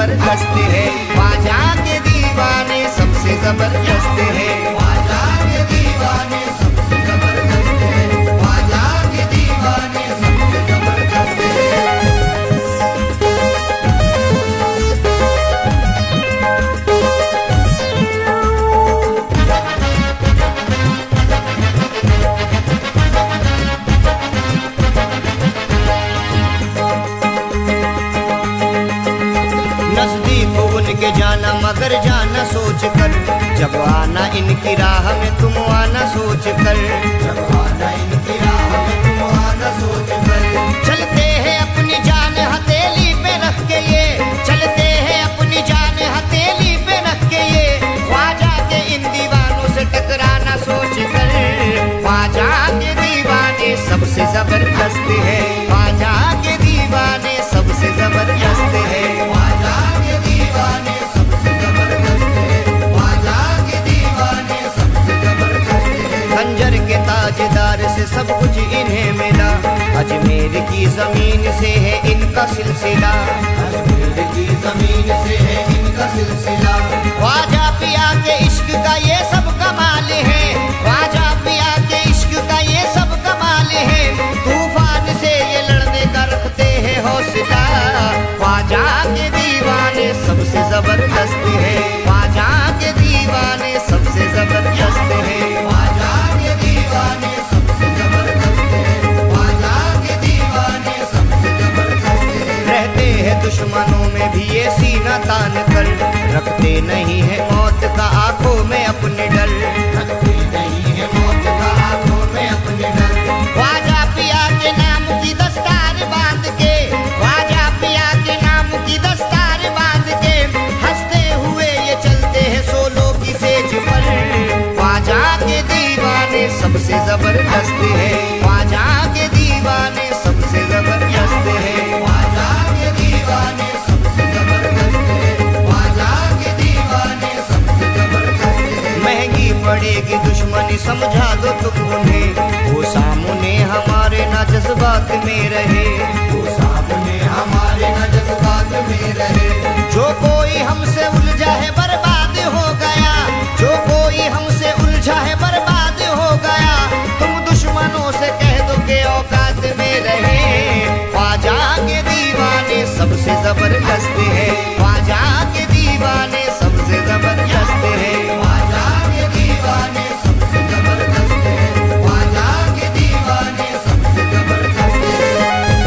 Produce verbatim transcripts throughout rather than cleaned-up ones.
जबरदस्त है। ख्वाजा के दीवाने सबसे जबरदस्त है। ख्वाजा के दीवाने सबसे जबरदस्त है। ख्वाजा के दीवाने सबसे जबरदस्त है। नजदीक उनके जाना मगर जाना सोच कर, जब आना इनकी राह में तुम आना सोच कर, जब आना इनकी राह में तुम आना सोच कर। चलते हैं अपनी जान हथेली पे रख के ये, चलते हैं अपनी जान हथेली पे रख के ये, ख्वाजा के इन दीवानों से टकराना सोच कर। ख्वाजा के दीवाने सबसे जबरदस्त है। ख्वाजा के दीवाने सबसे जबरदस्त है। ख्वाजा के दीवाने सबसे जबरदस्त है। ख्वाजा के दीवाने सबसे जबरदस्त है। खंजर के ताजदार से सब कुछ इन्हें मिला, अजमेर की जमीन से है इनका सिलसिला, अजमेर की जमीन से है इनका सिलसिला। ख्वाजा पिया के इश्क का ये सब कमाल है। ख्वाजा पिया के इश्क का ये सब कमाल है। तूफान से ये लड़ने का रखते हैं हौसला। ख्वाजा के दीवाने सबसे जबरदस्त है। ख्वाजा के दीवाने सबसे जबरदस्त है। ख्वाजा के दीवाने सबसे जबरदस्त है। ख्वाजा के दीवाने सबसे जबरदस्त है। रहते हैं दुश्मनों में भी ये सीना तान कर, रखते नहीं है मौत का आंखों में अपने डर, रखते नहीं है मौत का आंखों में अपने डर। ख्वाजा पिया के नाम की दस्तार बांध के, ख्वाजा पिया के नाम की दस्तार बांध के, हंसते हुए ये चलते हैं सोलो की सेज पर। ख्वाजा के दीवाने सबसे जबरदस्त है। ख्वाजा के दीवाने सबसे जबरदस्त है। ख्वाजा के दीवाने सबसे जबरदस्त है। ख्वाजा के दीवाने सबसे जबरदस्त है। महंगी पड़ेगी दुश्मनी समझा दो तुम उन्हें, वो सामने हमारे ना जज्बात में रहे, वो सामने हमारे ना जज्बात में रहे। जो कोई हमसे उलझा है बर्बाद हो गया, जो कोई हमसे उलझा है बर्बाद हो गया। तुम दुश्मनों से कह दो के औकात में रहे। ख्वाजा के दीवाने सबसे जबरदस्त है। ख्वाजा के दीवाने सबसे जबरदस्त है। ख्वाजा के दीवाने सबसे जबरदस्त है। ख्वाजा के दीवाने सबसे जबरदस्त है।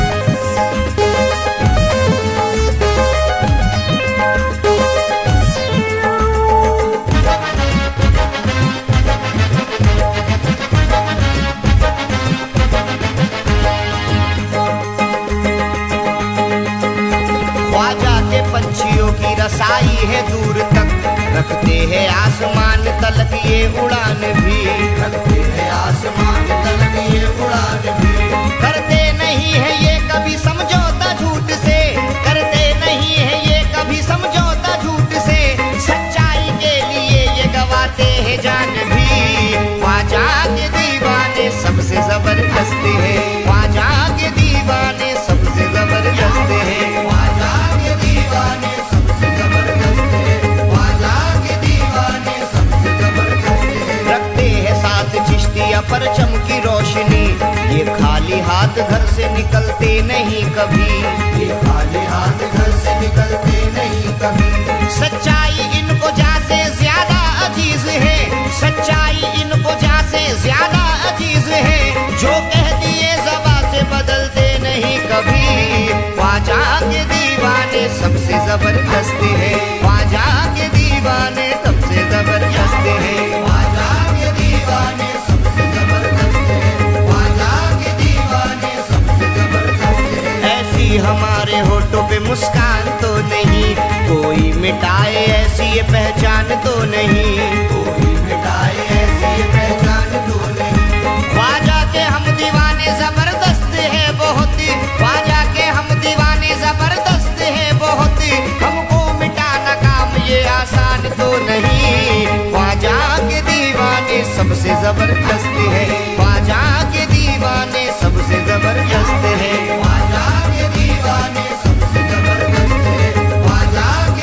ख्वाजा के पंछियों की रसाई है दूर तक, रखते हैं आसमान तलक ये उड़ान भी, रखते हैं आसमान तलक ये उड़ान भी। करते नहीं है ये कभी समझौता झूठ से, करते नहीं है ये कभी समझौता झूठ से। सच्चाई के लिए ये गवाते हैं जान भी। ख्वाजा के दीवाने सबसे जबरदस्त है। ख्वाजा के दीवाने सबसे जबरदस्त है। ख्वाजा के दीवाने सबसे जबरदस्त है। ख्वाजा के दीवाने सबसे जबरदस्त है। रखते हैं साथ चिश्तिया परचम की रोशनी, ये खाली हाथ घर से निकलते नहीं कभी, ये खाली हाथ घर से निकलते नहीं कभी। सच्चाई इनको जा से ज्यादा अजीज है, सच्चाई इनको जा से ज्यादा अजीज है। जो कह दिए ज़बां से बदलते नहीं कभी। ख्वाजा के दीवाने सबसे जबरदस्त है। ख्वाजा के दीवाने सबसे जबरदस्त है। ख्वाजा के दीवाने सबसे जबरदस्त है। ख्वाजा के दीवाने सबसे जबरदस्त है। ऐसी हमारे होठों पे मुस्कान तो नहीं, कोई मिटाए ऐसी ये पहचान तो नहीं, कोई मिटाए ऐसी ये पहचान तो नहीं। ख्वाजा के हम दीवाने जबरदस्त है बहुत, ख्वाजा के हम दीवाने जबरदस्त है बहुत। हमको मिटाना काम ये आसान तो नहीं। ख्वाजा के दीवाने सबसे जबरदस्त है। ख्वाजा के दीवाने सबसे जबरदस्त है। ख्वाजा के दीवाने सबसे जबरदस्त है। ख्वाजा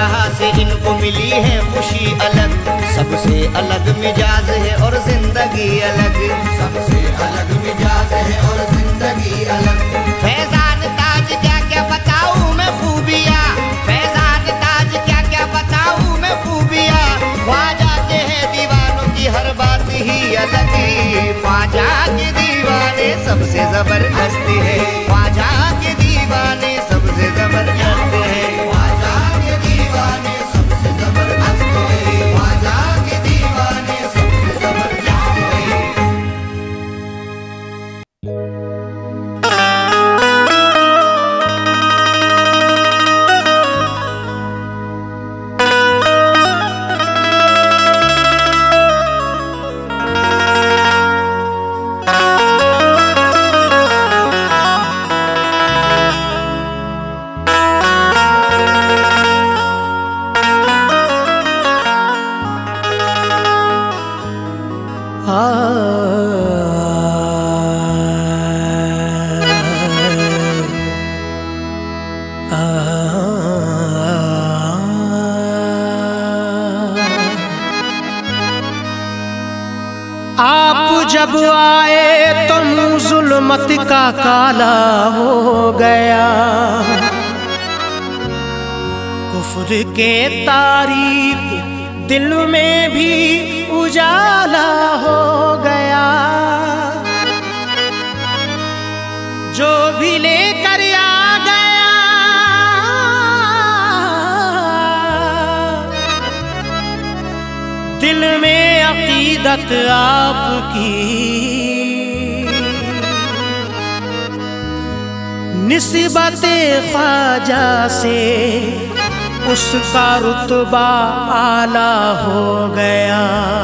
जहाँ से इनको मिली है खुशी अलग, सबसे अलग मिजाज है और जिंदगी अलग, सबसे अलग मिजाज है और जिंदगी अलग। फैजान ताज क्या क्या बताऊँ मैं खूबियाँ, फैजान ताज क्या क्या बताऊँ मैं खूबियाँ, ख्वाजा के हैं दीवानों की हर बात ही अलग। ख्वाजा के दीवाने सबसे जबरदस्त है, ख्वाजा के दीवाने सबसे जबरदस्त है, ख्वाजा के दीवाने सबसे जबरदस्त है, ख्वाजा के दीवाने सबसे जबरदस्त है। जब आए तो मुँह जुल्मत का काला हो गया, कुफ्र के तारीक दिल में भी उजाला हो गया। जो भी लेकर आ गया दिल में अकीदत आपकी, निस्बते ख्वाजा से उसका रुतबा आला हो गया।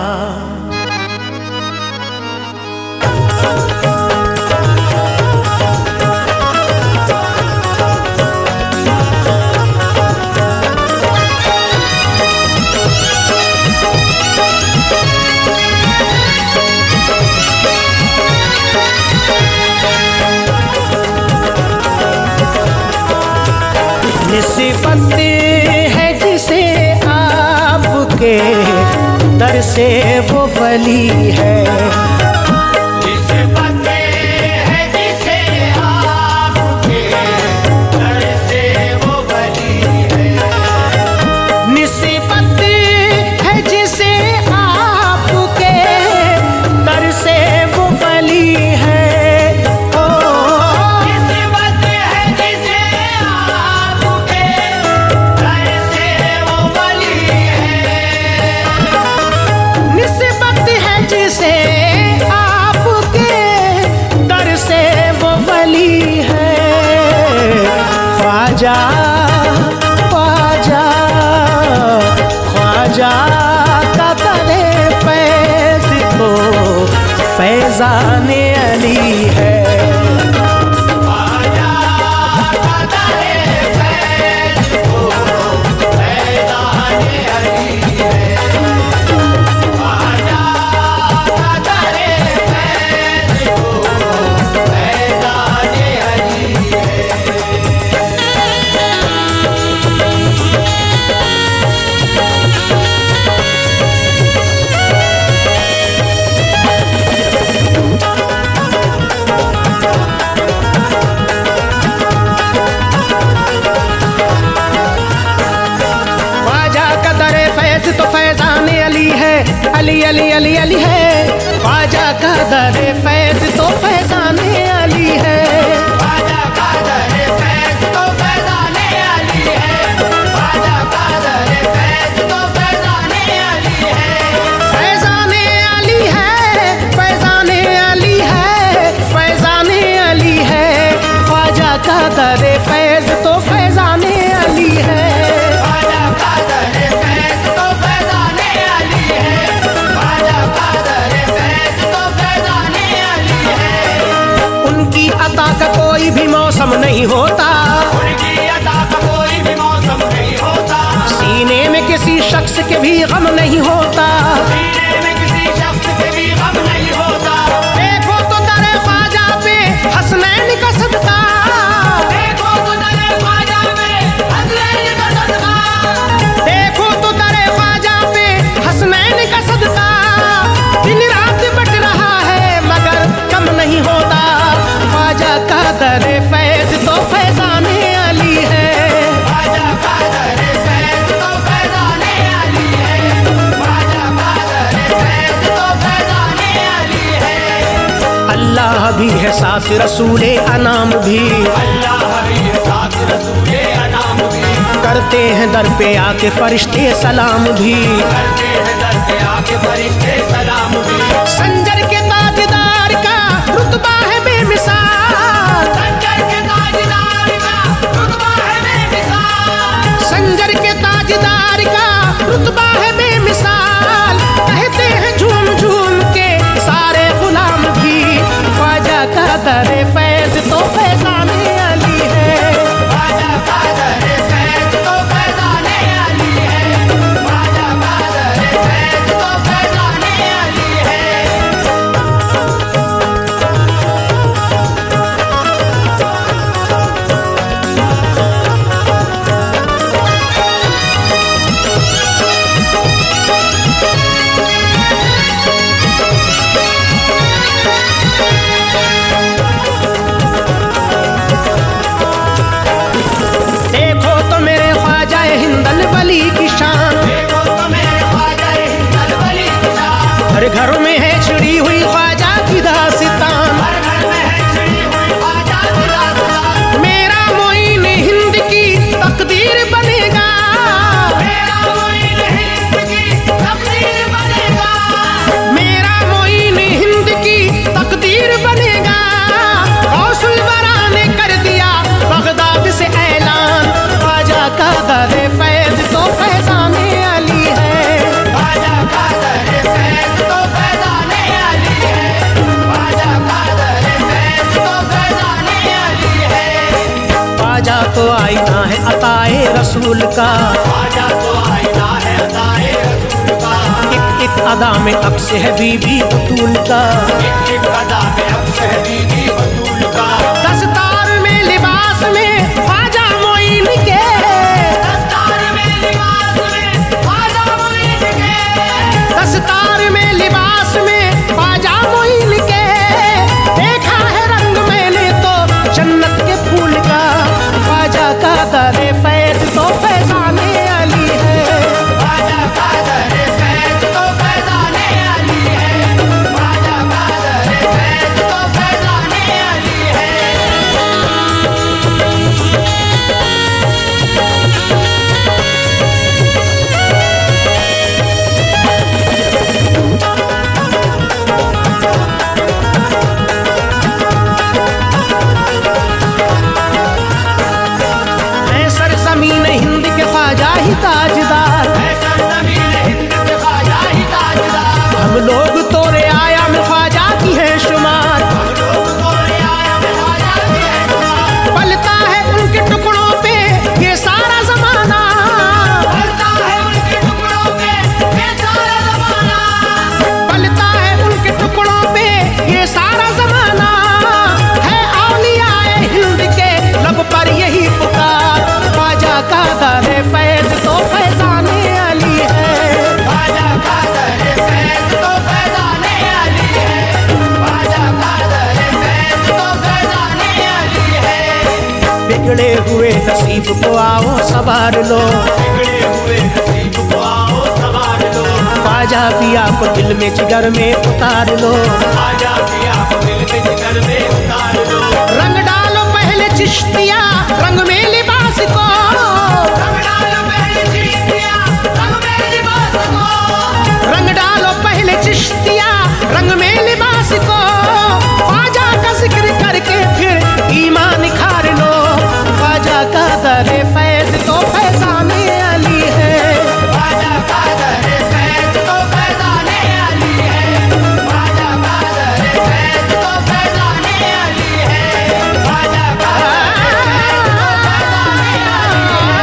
निस्बत है जिसे आपके दर से वो वली है, निस्बत है जिसे आपके दर से वो वली है, निस्बत है जिसे आपके दर से वो वली है। ख्वाजा ख्वाजा ख्वाजा का दरे फैज़ तो फैज़ाने अली है, ख्वाजा का दरे फैज़ तो फैज़ाने अली है, ख्वाजा का दरे फैज़ तो फैज़ाने अली है। तो फैज़ाने अली है, अली अली अली अली है, ख्वाजा का दरे फैज़ तो फैज़ाने अली है, ख्वाजा का दरे फैज़ तो फैज़ाने अली है, ख्वाजा का दरे फैज़ तो फैज़ाने अली है, फैज़ाने अली है, फैज़ाने अली है, फैज़ाने अली है, ख्वाजा का दरे फैज़ तो फैज़ाने अली है, ख्वाजा का दरे फैज़ तो फैज़ाने अली है, ख्वाजा का दरे फैज़ तो फैज़ाने अली है। उनकी अता का कोई भी मौसम नहीं होता, उनकी अता का कोई भी मौसम नहीं होता, सीने में किसी शख्स के भी गम नहीं होता, सीने में किसी शख्स के भी गम नहीं होता। देखो तो दरे ख्वाजा पे हसनैन का सदका, देखो तो दरे ख्वाजा पे हसनैन का सदका, अल्लाह भी है साथ रसूले अनाम भी, अल्लाह भी है साथ रसूले अनाम भी, करते हैं दर पे आके फरिश्ते सलाम भी, करते हैं दर पे आके फरिश्ते सलाम भी। संजर के ताजदार का रुतबा है बेमिसाल, संजर के ताजदार का रुतबा है बेमिसाल, संजर के ताजदार का रुतबा है बेमिसाल, कहते हैं झूम झूम के सारे गुलाम भी, ख्वाजा का दरे फैज तो फैजाने अली है, ख्वाजा का दरे फैज तो फैजाने अली है, ख्वाजा का दरे फैज तो फैजाने अली है। देखो तो मेरे ख्वाजा हिंदल वली की शान, देखो तो मेरे ख्वाजा हिंदल वली की शान, हर घर में है छिड़ी हुई ख्वाजा की दास्तान, हर घर में है छिड़ी हुई ख्वाजा की दास्तान, मेरा मोइन हिंद की तकदीर बनेगा, मेरा मोइन हिंद की तकदीर बनेगा, मेरा मोइन हिंद की तकदीर बनेगा, गौसुल वरा ने कर दिया बगदाद से ऐलान, ख्वाजा का दरे फैज तो फैजाने अली है, ख्वाजा का दरे फैज तो फैजाने अली है, ख्वाजा का दरे फैज तो फैजाने अली है। ख्वाजा तो आईना है अताए रसूल का, ख्वाजा तो आईना है अताए रसूल का, एक एक अदा में अक्स है बीबी बतूल का, एक एक अदा में अक्स है बीबी बतूल का, दस्तार में लिबास में ख्वाजा मोइन के, दस्तार में लिबास में ख्वाजा मोइन के, दस्तार में लिबास में ख्वाजा मोइन के, देखा है रंग मैंने तो जन्नत के फूल का, ख्वाजा का दरे फैज तो फैजाने अली है, ख्वाजा का दरे फैज तो फैजाने अली है, ख्वाजा का दरे फैज तो फैजाने अली है। मैं सरजमीन हिंद के ख्वाजा ही ताजदार, ऐसा ज़मीन हिंद के ख्वाजा ही ताजदार, हम लोग तोरे आया में ख्वाजा की है शुमार, हम लोग तोरे आया में ख्वाजा की है शुमार, पलता है उनके टुकड़ों पे ये सारा जमाना, पलता है उनके टुकड़ों पे ये सारा ज़माना, पलता है उनके टुकड़ों पे ये सारा जमाना, है औलियाए हिंद के लब पर यही पुकार, ख्वाजा का दरे फैज तो फैजाने अली है, ख्वाजा का दरे फैज तो फैजाने अली है, ख्वाजा का दरे फैज तो फैजाने अली है। बिगड़े हुए नसीब को आओ सवार लो, बिगड़े हुए नसीब को आओ संवार लो, ख्वाजा पिया को दिल में जिगर में उतार लो, ख्वाजा पिया को दिल के जिगर में उतार लो, रंग डालो पहले चिश्तिया रंग में लिबास को, रंग डालो पहले चिश्तिया रंग में लिबास को, रंग डालो पहले चिश्तिया रंग में लिबास को, ख्वाजा का जिक्र करके फिर ईमान निखार लो, ख्वाजा का दरे फैज तो फैजाने अली है, ख्वाजा का दरे फैज तो फैजाने अली है, ख्वाजा का दरे फैज तो फैजाने अली है, ख्वाजा का दरे फैज तो फैजाने अली है।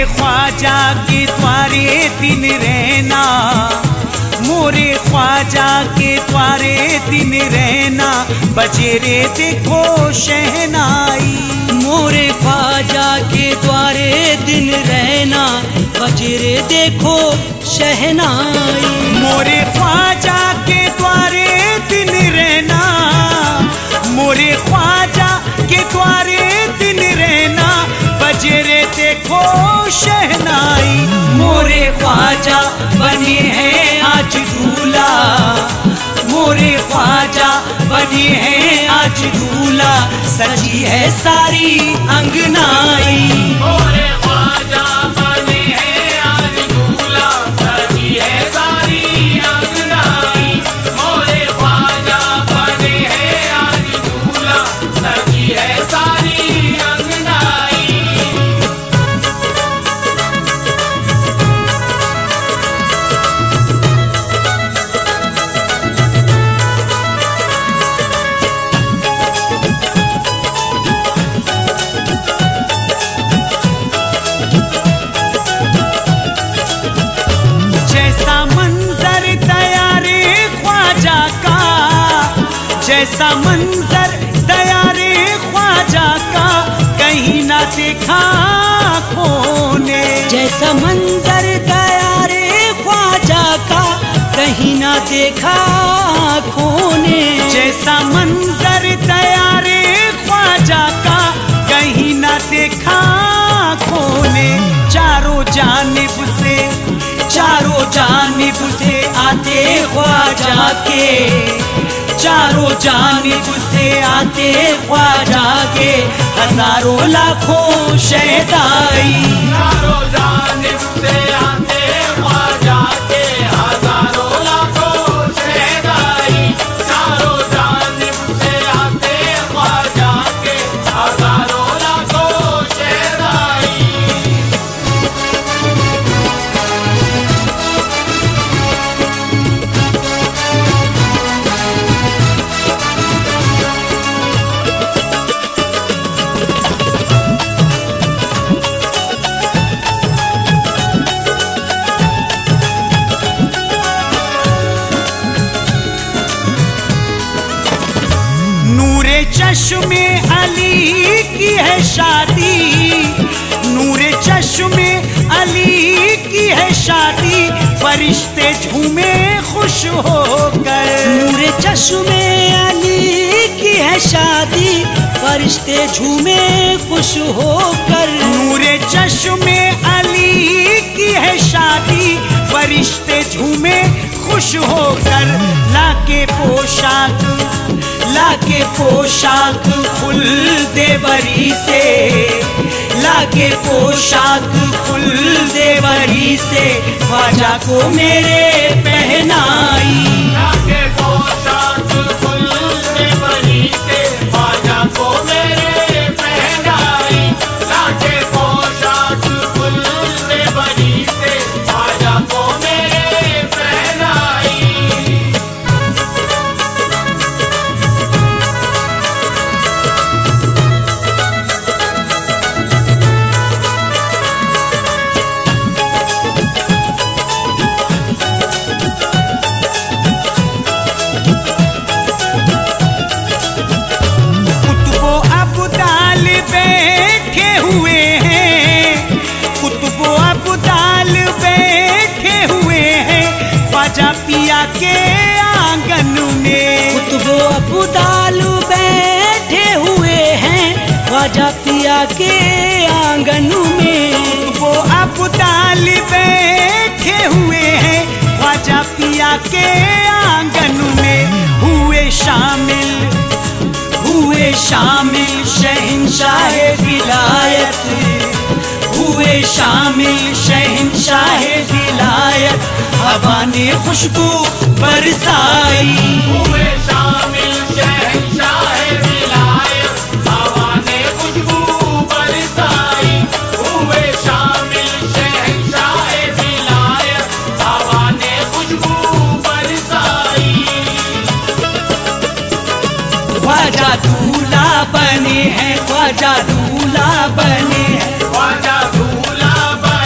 ख्वाजा के द्वारे दिन रहना, मोरे ख्वाजा के द्वारे दिन रहना, बजेरे देखो शहनाई। मोरे ख्वाजा के द्वारे दिन रहना, बजेरे देखो शहनाई। मोरे ख्वाजा के द्वारे दिन रहना, मोरे ख्वाजा के द्वारे दिन रहना, बजेरे देखो शहनाई। मोरे ख्वाजा बने हैं आज दूल्हा, मोरे ख्वाजा बने हैं आज दूल्हा, सजी है सारी अंगनाई। मोरे ख्वाजा बने हैं आज दूल्हा, सजी है सारी अंगनाई। मोरे ख्वाजा बने हैं आज दूल्हा, सजी है सारी अंगनाई। जैसा मंजर तैयारे ख्वाजा का, जैसा मंजर तैयारे ख्वाजा का, कहीं ना देखा खोने। जैसा मंजर तैयारे ख्वाजा का, कहीं ना देखा खोने। जैसा मंजर तैयारे ख्वाजा का, कहीं ना देखा खोने। चारों जानिब से, चारों जानिब से आते ख्वाजा के, चारों जानिब से आते ख्वाजा के, हजारों लाखों शहदाई। चारों जानिब से आते ख्वाजा के, हजारों लाखों शहदाई। चारों जानिब से आते ख्वाजा के, हजारों लाखों शहदाई। नूरे चश्मे अली की है शादी, नूरे चश्मे अली की है शादी, फरिश्ते झूमे खुश होकर। नूरे चश्मे अली की है शादी, फरिश्ते झूमे खुश होकर। नूरे चश्मे अली की है शादी, फरिश्ते झूमे खुश होकर। लाके पोशाक, लाके पोशाक फुल देवरी से, लाके पोशाक फुल देवरी से, ख्वाजा को मेरे पहनाई। लाके पोशाक फुल देवरी से, ख्वाजा को मेरे पहनाई। लाके पोशाक फुल देवरी से, ख्वाजा को मेरे पहनाई। कुतुबो अब्दाल बैठे हुए हैं, कुतुबो अब्दाल बैठे हुए हैं, ख्वाजा पिया के आंगन में। कुतुबो अब्दाल बैठे हुए हैं, ख्वाजा पिया के आंगन में। कुतुबो अब्दाल बैठे हुए हैं, ख्वाजा पिया के आंगन में। हुए शामिल, हुए शामिल शहंशाह विलायत, हुए शामिल शहंशाह विलायत, हवा ने खुशबू बरसाई। हुए शामिल शहंशाह विलायत, हवा ने खुशबू बरसाई। हुए शामिल शहंशाह विलायत, हवा ने खुशबू बरसाई। ख्वाजा दूल्हा बने हैं, ख्वाजा दूल्हा बने हैं, ख्वाजा दूल्हा बने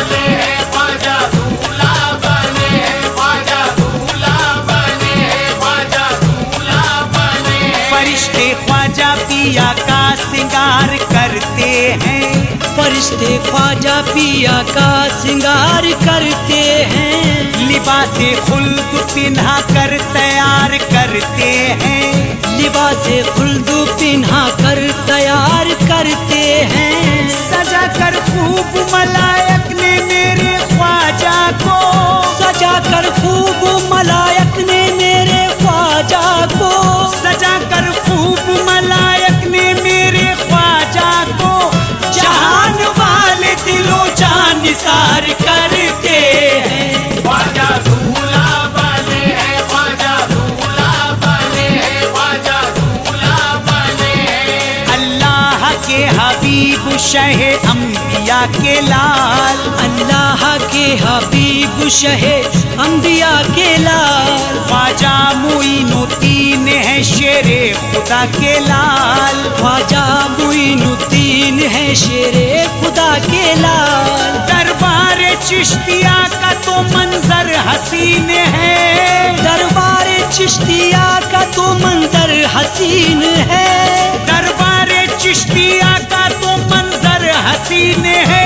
फरिश्ते ख्वाजा पिया का सिंगार करते हैं। लिबासे खुल्द पिन्हा कर तैयार करते हैं। लिबासे खुल्द पिन्हा कर तैयार करते हैं। सजा कर खूब मलायक ने मेरे ख्वाजा को, सजा कर खूब मलायक ने मेरे ख्वाजा को, सजा कर खूब मलायक ने मेरे ख्वाजा को, जहान वाले दिलो जान निसार करते हैं। ख्वाजा दूल्हा बने हैं, ख्वाजा दूल्हा बने हैं, ख्वाजा दूल्हा बने हैं। अल्लाह के हबीब शहे अंबिया के लाल, अल्लाह के हबीब शहे अंबिया के लाल। ख्वाजा मुइनुद्दीन है शेरे खुदा के लाल, ख्वाजा मुइनुद्दीन है शेरे खुदा के लाल। दरबार चिश्तिया का तो मंजर हसीन है, दरबार चिश्तिया का तो मंजर हसीन है। दरबार चिश्तिया का तो मंजर हसीन है।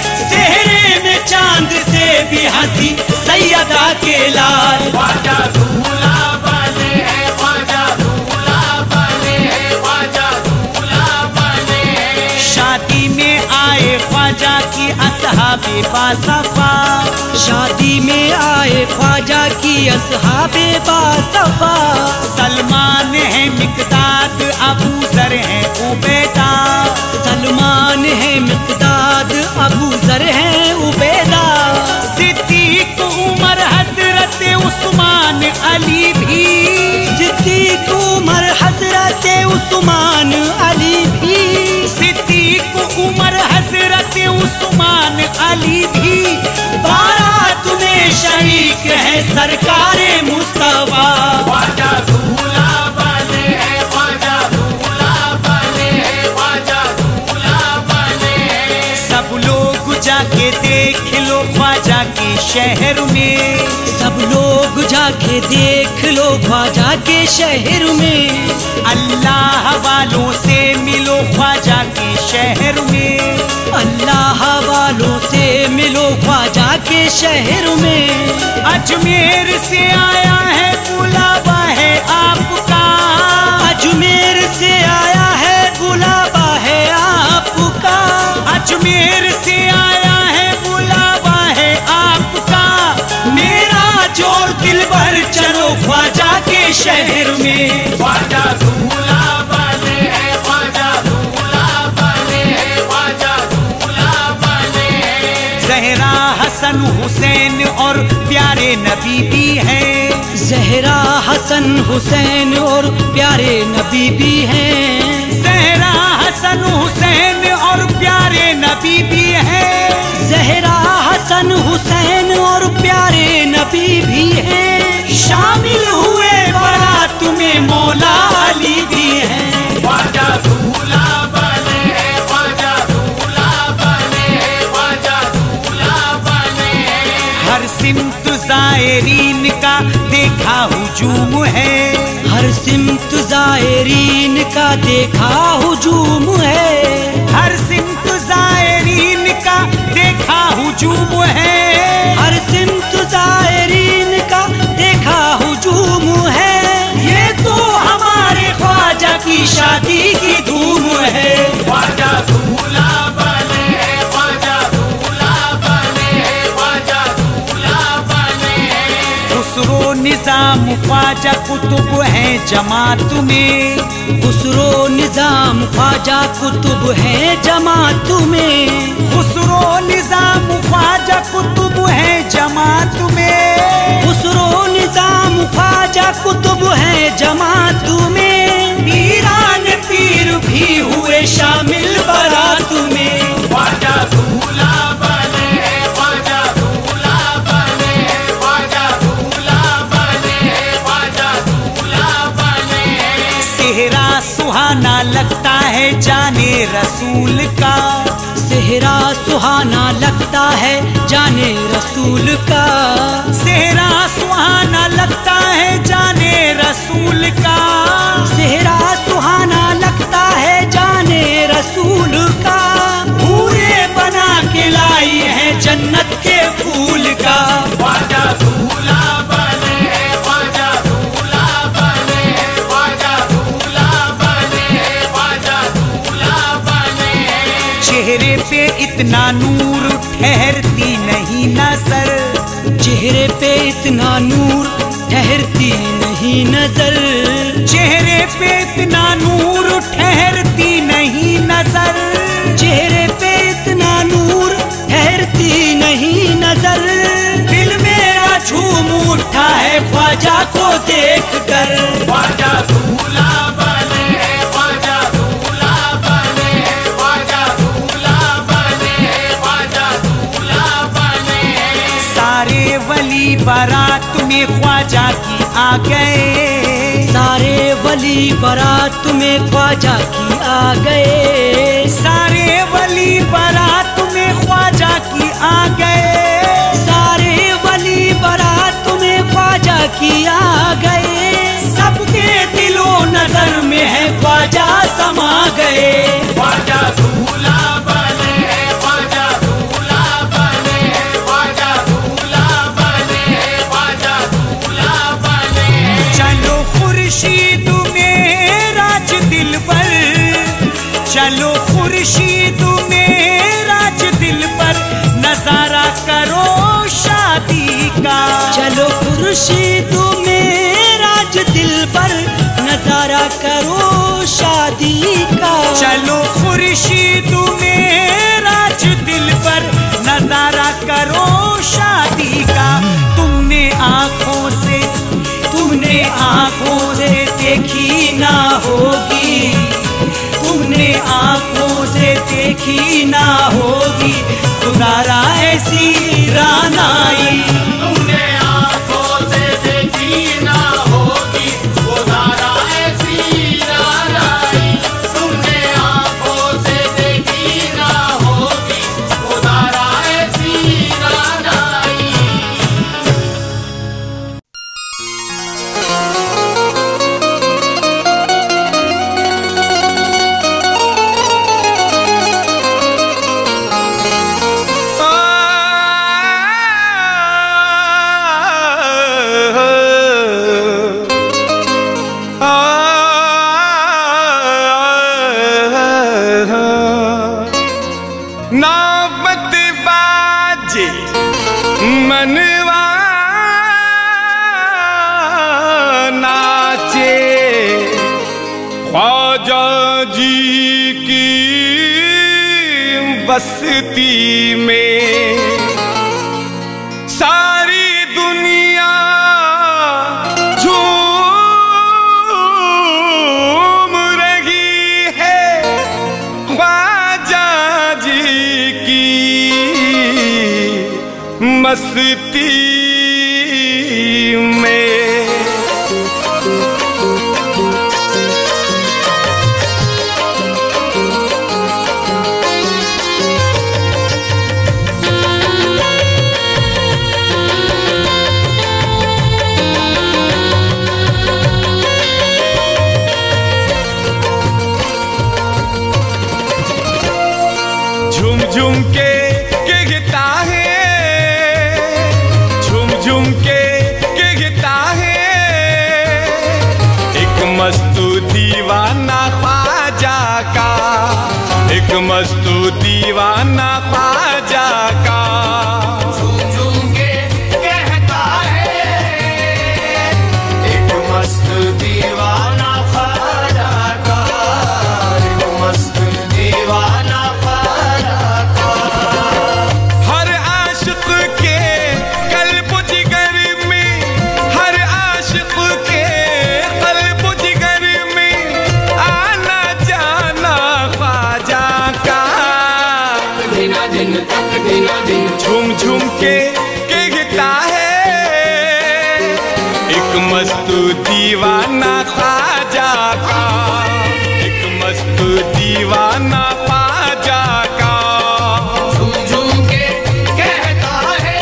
सेहरे में चांद से भी हंसी सैयदा के लाल। ख्वाजा दूल्हा बने हैं, ख्वाजा दूल्हा बने हैं, ख्वाजा दूल्हा बने हैं। शादी में आए ख्वाजा की असहाबे बासफा, शादी में आए ख्वाजा की असहाबे बासफा। सलमान है मिकदाद अबू जर है उबैदा, सलमान है मिकदाद अबू जर है उबैदा। सिद्दीक उमर हजरत उस्मान अली भी, सिद्दीक उमर हजरत उस्मान अली भी, सिद्दीक उमर हजरत उस्मान अली भी बारात में शरीक है सरकारे मुस्तफा। ख्वाजा दूल्हा बने हैं, ख्वाजा दूल्हा बने हैं, ख्वाजा दूल्हा बने हैं। सब लोग जाके देख लो ख्वाजा के शहर में, सब लोग जाके देख लो ख्वाजा के शहर में। अल्लाह वालों से मिलो ख्वाजा के शहर में, अल्लाह वालों से मिलो ख्वाजा के शहर में। अजमेर से आया है बुलावा है आपका, अजमेर से आया है बुलावा है आपका, अजमेर से आया है बुलावा है आपका। मेरा जोर दिल भर चलो ख्वाजा के शहर में। ख्वाजा दूल्हा बने हैं, ख्वाजा दूल्हा बने हैं, ख्वाजा दूल्हा बने हैं। जहरा हसन हुसैन और प्यारे नबी भी हैं, जहरा हसन हुसैन और प्यारे नबी भी हैं। जहरा हसन हुसैन और प्यारे नबी भी हैं। जहरा हसन हुसैन और प्यारे नबी भी हैं। शामिल हुए बारात में मौला अली भी हैं। ख्वाजा दूल्हा बने हैं, ख्वाजा दूल्हा बने हैं, ख्वाजा दूल्हा बने हैं। हर सिमत जायरीन का देखा हुजूम है, हर सिमत जायरीन का देखा हुजूम है। हर सिमत जायरीन का देखा हुजूम है। हर सिमत जायरीन का देखा हुजूम है। ये तो हमारे ख्वाजा की शादी की धूम है। ख्वाजा दूल्हा बने हैं, ख्वाजा दूल्हा बने हैं, ख्वाजा दूल्हा बने हैं। खुसरो निजाम ख्वाजा कुतुब है जमात में, खुसरो निजाम ख्वाजा कुतुब है जमात में। खुसरो निजाम ख्वाजा कुतुब है जमात में। खुसरो निजाम ख्वाजा कुतुब है जमात में। पीरान पीर भी हुए शामिल बारात में। ख्वाजा दूल्हा बने हैं, ख्वाजा दूल्हा बने हैं, ख्वाजा दूल्हा बने हैं, ख्वाजा दूल्हा बने हैं। सेहरा सुहाना लगता है जाने रसूल का, सेहरा सुहाना लगता है जाने रसूल का। सेहरा सुहाना लगता है जाने रसूल का। सेहरा सुहाना लगता है जाने रसूल का। पूरे बन चेहरे पे इतना नूर ठहरती नहीं नजर, चेहरे पे इतना नूर ठहरती नहीं नजर, चेहरे पे इतना नूर ठहरती नहीं नजर, चेहरे पे इतना नूर ठहरती नहीं नजर। दिल मेरा झूम उठा है ख्वाजा को देख कर, ख्वाजा दूल्हा बने हैं, ख्वाजा दूल्हा बने हैं, ख्वाजा दूल्हा बने हैं, ख्वाजा दूल्हा बने हैं। सारे वली बारात में ख्वाजा की आ गए, सारे वली बारात में ख्वाजा की आ गए, सारे वली बारात में ख्वाजा की आ गए, सारे वली बारात में ख्वाजा की आ गए। सबके दिलो नजर में है ख्वाजा समा गए। ख्वाजा दूल्हा बने हैं, ख्वाजा दूल्हा बने हैं, ख्वाजा दूल्हा बने हैं, ख्वाजा दूल्हा बने हैं। चलो खुर्शीद में राज दिल पर, चलो खुर्शीद में राज दिल पर, नजारा करो शादी का। चलो खुर्शीद में राज दिल पर, नजारा करो शादी का। चलो खुर्शीद में राज दिल पर, नजारा करो शादी का। तुमने आंखों से, तुमने आंखों से देखी ना होगी, तुमने आंखों से देखी ना होगी, खुदारा ऐसी रानाई। तुमने आंखों से देखी ना होगी, खुदारा ऐसी रानाई। तुमने आंखों से देखी ना होगी, खुदारा ऐसी रानाई। नौबत बाजे मनवा नाचे, ख्वाजा जी की बस्ती में सारी दुनिया झूम रही है, ख्वाजा जी की मस्ती में। झूम झूम के गिरता है, झूम झूम के गिरता है, एक मस्तू दीवाना ख्वाजा का, एक मस्तू दीवाना ख्वाजा का। झूम झूम के कहता है, एक मस्त दीवाना ख्वाजा का, एक मस्त दीवाना ख्वाजा का। हर आशिक के कल्ब जिगर में, हर आशिक के कल्ब जिगर में आना जाना ख्वाजा का। दिना दिन तक दिना दिन झूम झूम के गिरता है, एक मस्तू दीवाना ख्वाजा का, एक मस्तू दीवाना ख्वाजा का। झूम झूम के कहता है,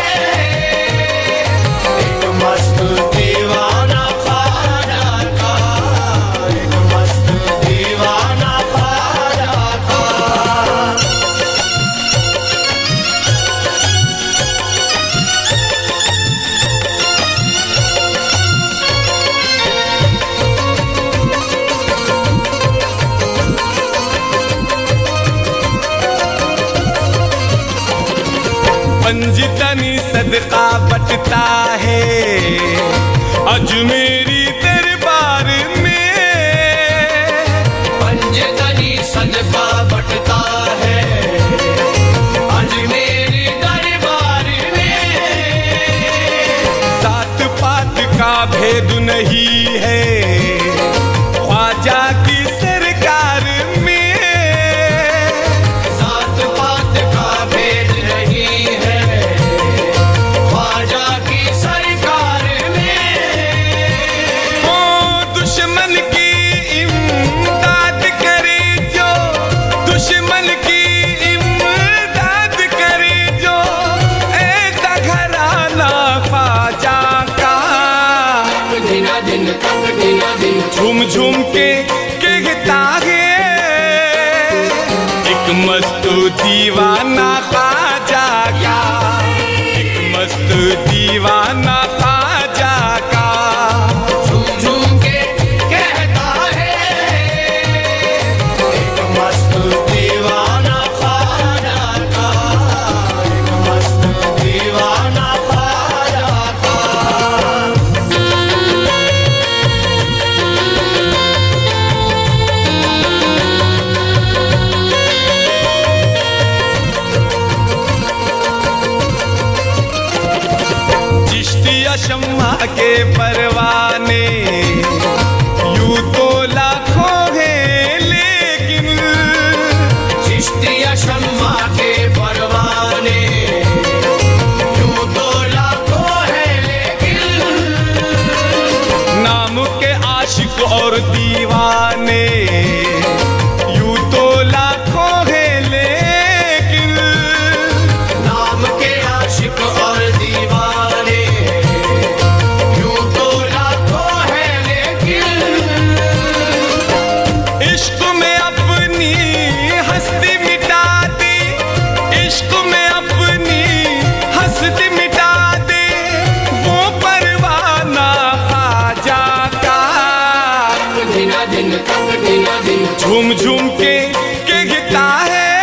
एक मस्त दीवाना ख्वाजा का, एक मस्त दीवाना ख्वाजा का। पंजतनी सदका बटता है अजमेरी दरबार में, पंजतनी सदका बटता है अजमेरी दरबार में। सात पात का भेद नहीं है ख्वाजा की सरकार में, सात पात का भेद नहीं है ख्वाजा की सरकार में। ओ दुश्मन की इमदाद करे जो, दुश्मन की इमदाद करे जो, ऐसा घराना ख्वाजा का। दिना दिन तक दिना दिन झूम झूम के कहता है एक मस्त दीवाना ख्वाजा का, एक मस्त दीवाना ख्वाजा का। झूम झूम के कहता है एक मस्त दीवाना ख्वाजा का, एक मस्त दीवाना ख्वाजा का। चिश्तिया शम्मा के परवाने यूं तो लाखों हैं लेकिन, चिश्तिया शम्मा के परवाने यूं तो लाखों है लेकिन, नाम के आशिक और दीवाने यूं तो लाखों हैं लेकिन, नाम के आशिक और दीवाने यूं तो लाखों है लेकिन, इश्क में अपनी हस्ती मिटा दे, इश्क में अपनी हस्ती मिटा दे वो परवाना ख्वाजा का। दिना दिन तक दिना दिन झूम झूम के कहता है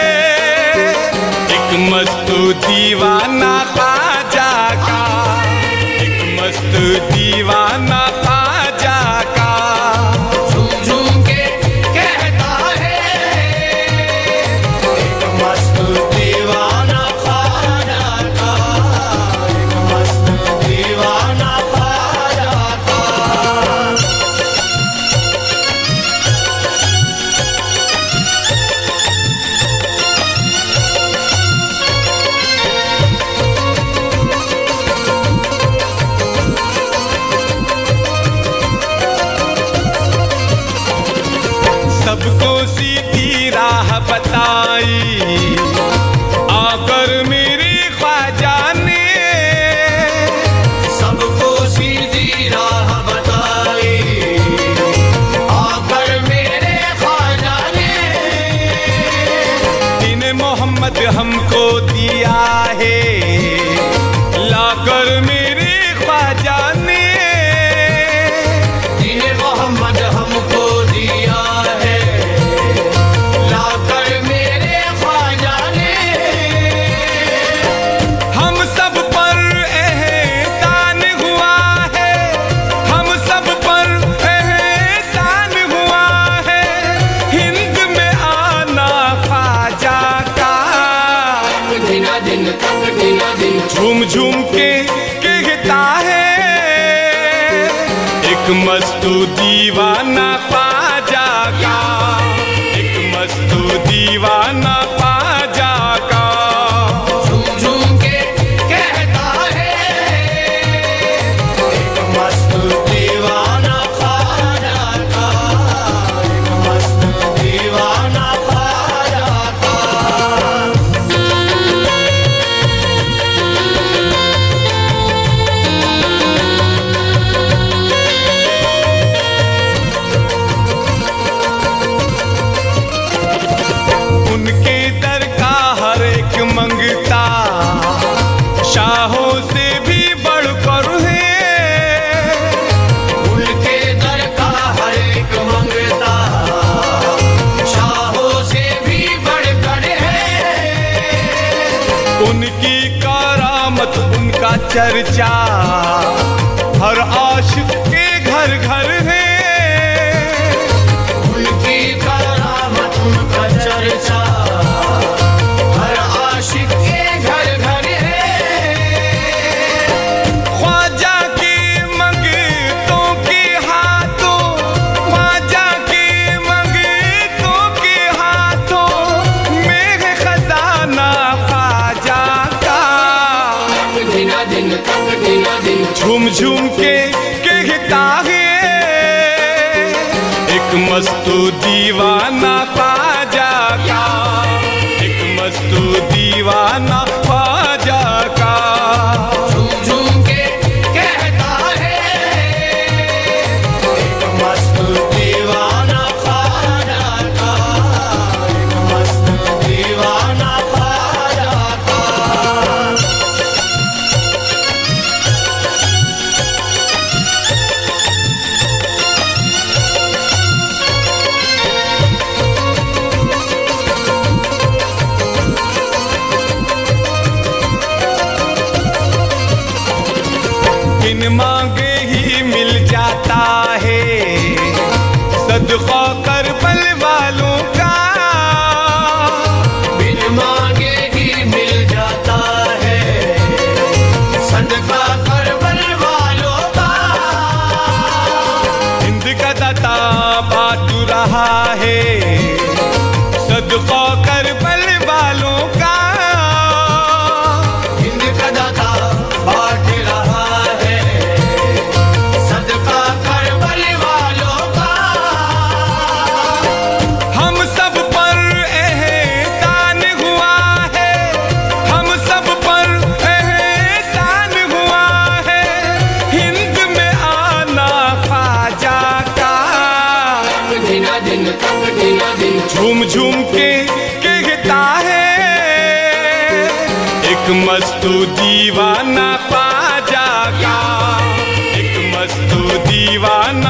एक मस्त दीवाना ख्वाजा का, एक मस्त दीवाना ख्वाजा का। झूम झूम के कहता है एक मस्त दीवाना ख्वाजा का, एक मस्त दीवाना ख्वाजा का। सबको सीधी राह बताई आकर मेरे ख्वाजा ने, सबको सीधी राह बताई आकर मेरे ख्वाजा ने, दिन मोहम्मद हमको दिया है लाकर मेरे ख्वाजा ने, दिन मोहम्मद हमको दिया है लाकर मेरे ख्वाजा ने। हम सब पर एहसान हुआ है, हम सब पर एहसान हुआ है हिंद में आना ख्वाजा का। दिना दिन तक दिना दिन झूम झूम के कहता है एक मस्त दीवाना ख्वाजा का, एक मस्त दीवाना ख्वाजा का। झूम झूम के कहता है एक मस्त दीवाना ख्वाजा का, एक मस्त दीवाना ख्वाजा का। उनके दर का हर एक मंगता शाहों से भी बढ़कर है, उनके दर का हर एक मंगता शाहों से भी बढ़कर है। उनकी करामत उनका चर्चा हर आशिक के घर घर है। उनकी करामत उनका चर्चा हर आशिक के घर घर है। ख्वाजा के मंगतों के हाथों, ख्वाजा के मंगतों के हाथों में है खजाना ख्वाजा का। दिना दिन तक दिना दिन झूम झूम के कहता है एक मस्तू दीवाना ख्वाजा का, एक मस्तू दीवाना ख्वाजा का। झूम झूम के कहता है एक मस्त दीवाना ख्वाजा का, एक मस्त दीवाना ख्वाजा का। बिन मांगे ही मिल जाता है सदका करबल वालों का। बिन मांगे ही मिल जाता है सदका करबल वालों का। हिंद का दाता बांट रहा है सदका करबल वालों का। हिंद का दाता बांट रहा है सदका करबल वालों का। हम सब पर एहसान हुआ है, हम सब पर एहसान हुआ है हिंद में आना ख्वाजा का। दिना दिन तक दिना दिन झूम झूम के कहता है एक मस्तू दीवाना ख्वाजा का, एक मस्तू दीवाना